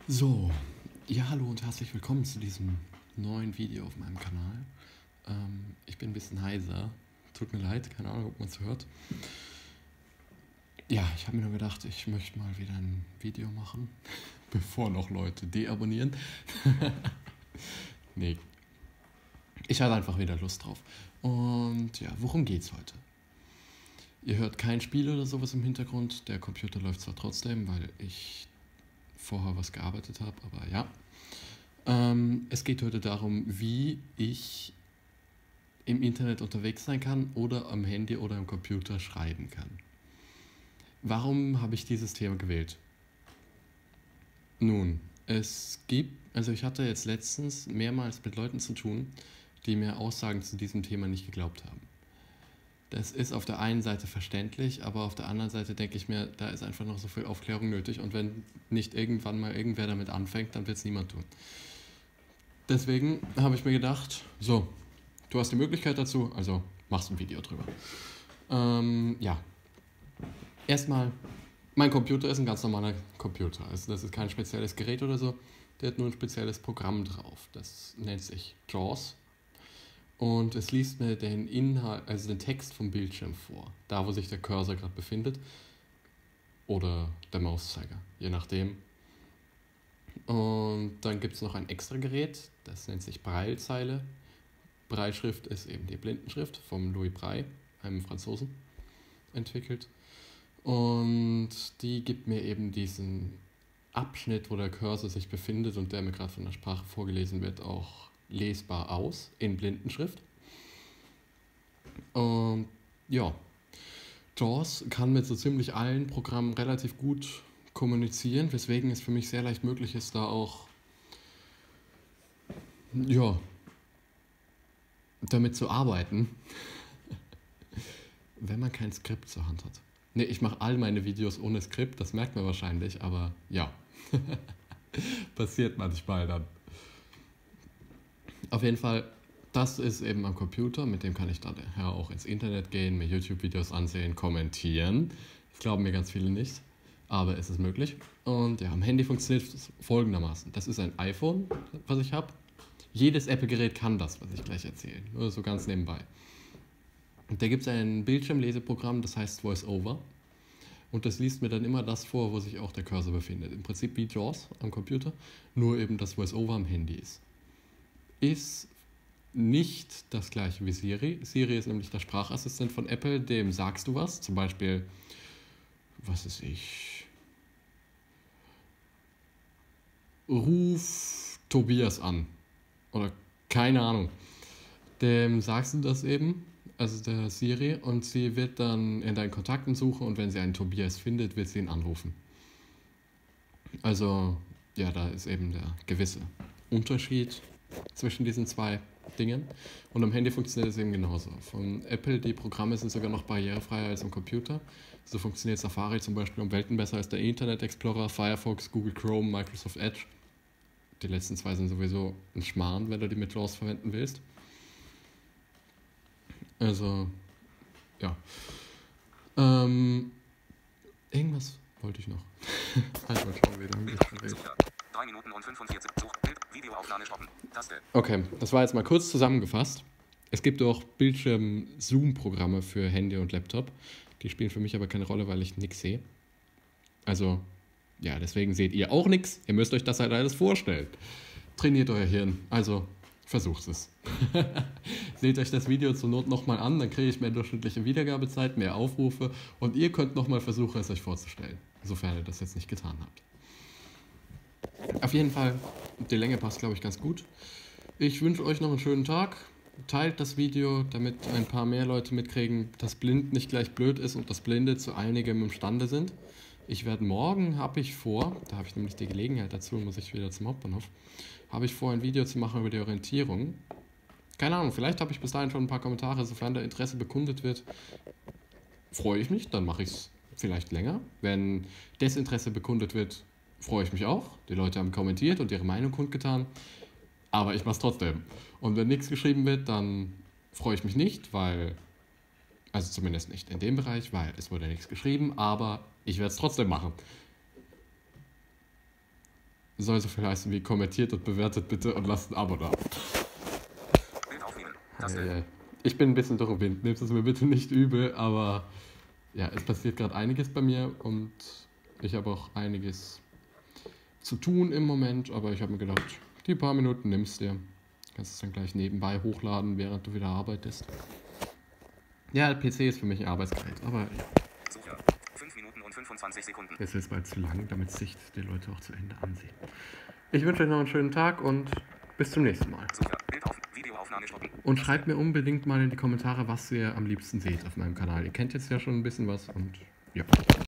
So, ja, hallo und herzlich willkommen zu diesem neuen Video auf meinem Kanal. Ich bin ein bisschen heiser, tut mir leid, keine Ahnung, ob man es hört. Ja, ich habe mir nur gedacht, ich möchte mal wieder ein Video machen, bevor noch Leute deabonnieren. Nee, ich hatte einfach wieder Lust drauf. Und ja, worum geht's heute? Ihr hört kein Spiel oder sowas im Hintergrund, der Computer läuft zwar trotzdem, weil ich vorher was gearbeitet habe, aber ja. Es geht heute darum, wie ich im Internet unterwegs sein kann oder am Handy oder am Computer schreiben kann. Warum habe ich dieses Thema gewählt? Nun, ich hatte jetzt letztens mehrmals mit Leuten zu tun, die mir Aussagen zu diesem Thema nicht geglaubt haben. Das ist auf der einen Seite verständlich, aber auf der anderen Seite denke ich mir, da ist einfach noch so viel Aufklärung nötig und wenn nicht irgendwann mal irgendwer damit anfängt, dann wird es niemand tun. Deswegen habe ich mir gedacht, so, du hast die Möglichkeit dazu, also machst ein Video drüber. Ja, erstmal, mein Computer ist ein ganz normaler Computer. Also das ist kein spezielles Gerät oder so, der hat nur ein spezielles Programm drauf. Das nennt sich JAWS. Und es liest mir den Inhalt, also den Text vom Bildschirm vor, da wo sich der Cursor gerade befindet. Oder der Mauszeiger, je nachdem. Und dann gibt es noch ein extra Gerät, das nennt sich Braillezeile. Brailleschrift ist eben die Blindenschrift vom Louis Braille, einem Franzosen, entwickelt. Und die gibt mir eben diesen Abschnitt, wo der Cursor sich befindet und der mir gerade von der Sprache vorgelesen wird, auch lesbar aus in Blindenschrift. Und ja, JAWS kann mit so ziemlich allen Programmen relativ gut kommunizieren, weswegen es für mich sehr leicht möglich ist, da auch ja, damit zu arbeiten, wenn man kein Skript zur Hand hat. Ne, ich mache all meine Videos ohne Skript, das merkt man wahrscheinlich, aber ja, passiert manchmal dann. Auf jeden Fall, das ist eben am Computer, mit dem kann ich dann auch ins Internet gehen, mir YouTube-Videos ansehen, kommentieren. Das glauben mir ganz viele nicht, aber es ist möglich. Und ja, am Handy funktioniert es folgendermaßen. Das ist ein iPhone, was ich habe. Jedes Apple-Gerät kann das, was ich gleich erzähle, nur so ganz nebenbei. Und da gibt es ein Bildschirmleseprogramm, das heißt VoiceOver. Und das liest mir dann immer das vor, wo sich auch der Cursor befindet. Im Prinzip wie JAWS am Computer, nur eben das VoiceOver am Handy ist. Ist nicht das gleiche wie Siri. Siri ist nämlich der Sprachassistent von Apple, dem sagst du was, zum Beispiel, was ist ich, ruf Tobias an oder keine Ahnung. Dem sagst du das eben, also der Siri, und sie wird dann in deinen Kontakten suchen und wenn sie einen Tobias findet, wird sie ihn anrufen. Also, ja, da ist eben der gewisse Unterschied zwischen diesen zwei Dingen. Und am Handy funktioniert es eben genauso. Von Apple, die Programme sind sogar noch barrierefreier als am Computer. So funktioniert Safari zum Beispiel um Welten besser als der Internet Explorer, Firefox, Google Chrome, Microsoft Edge. Die letzten zwei sind sowieso ein Schmarrn, wenn du die mit JAWS verwenden willst. Also, ja. Irgendwas wollte ich noch. Halt mal schauen, wie lange ich schon rede. 3 Minuten und 45 Such, Bild, Videoaufnahme stoppen, Taste. Okay, das war jetzt mal kurz zusammengefasst. Es gibt auch Bildschirm-Zoom-Programme für Handy und Laptop. Die spielen für mich aber keine Rolle, weil ich nichts sehe. Also, ja, deswegen seht ihr auch nichts. Ihr müsst euch das halt alles vorstellen. Trainiert euer Hirn. Also, versucht es. Seht euch das Video zur Not nochmal an, dann kriege ich mehr durchschnittliche Wiedergabezeit, mehr Aufrufe und ihr könnt nochmal versuchen, es euch vorzustellen, sofern ihr das jetzt nicht getan habt. Auf jeden Fall, die Länge passt, glaube ich, ganz gut. Ich wünsche euch noch einen schönen Tag. Teilt das Video, damit ein paar mehr Leute mitkriegen, dass blind nicht gleich blöd ist und dass Blinde zu einigem imstande sind. Ich werde morgen, habe ich vor, da habe ich nämlich die Gelegenheit dazu, muss ich wieder zum Hauptbahnhof, habe ich vor, ein Video zu machen über die Orientierung. Keine Ahnung, vielleicht habe ich bis dahin schon ein paar Kommentare, sofern da Interesse bekundet wird, freue ich mich, dann mache ich es vielleicht länger. Wenn Desinteresse bekundet wird, freue ich mich auch. Die Leute haben kommentiert und ihre Meinung kundgetan, aber ich mache es trotzdem. Und wenn nichts geschrieben wird, dann freue ich mich nicht, weil, also zumindest nicht in dem Bereich, weil es wurde nichts geschrieben, aber ich werde es trotzdem machen. soll so viel heißen wie kommentiert und bewertet bitte und lasst ein Abo da. Bild aufnehmen. Taste. Ich bin ein bisschen durch den Wind, nehmt es mir bitte nicht übel, aber ja, es passiert gerade einiges bei mir und ich habe auch einiges zu tun im Moment, aber ich habe mir gedacht, die paar Minuten nimmst du dir. Kannst es dann gleich nebenbei hochladen, während du wieder arbeitest. Ja, der PC ist für mich ein Arbeitsgerät, aber ja, Sucher. 5 Minuten und 25 Sekunden. es ist bald zu lang, damit sich die Leute auch zu Ende ansehen. Ich wünsche euch noch einen schönen Tag und bis zum nächsten Mal. Sucher. Bild auf. Videoaufnahme stoppen. Und schreibt mir unbedingt mal in die Kommentare, was ihr am liebsten seht auf meinem Kanal. Ihr kennt jetzt ja schon ein bisschen was und ja.